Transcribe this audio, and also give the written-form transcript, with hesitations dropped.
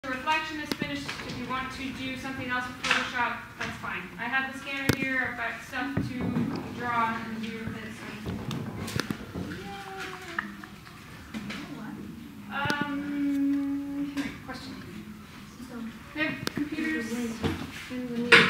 The reflection is finished. If you want to do something else with Photoshop, that's fine. I have the scanner here. I've got stuff to draw and do with it. Question. They have computers in the